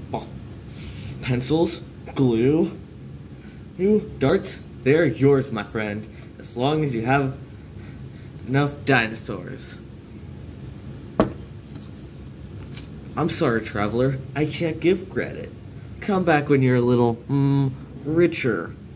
Pencils, glue, darts, they're yours, my friend, as long as you have enough dinosaurs. I'm sorry, traveler, I can't give credit. Come back when you're a little, richer.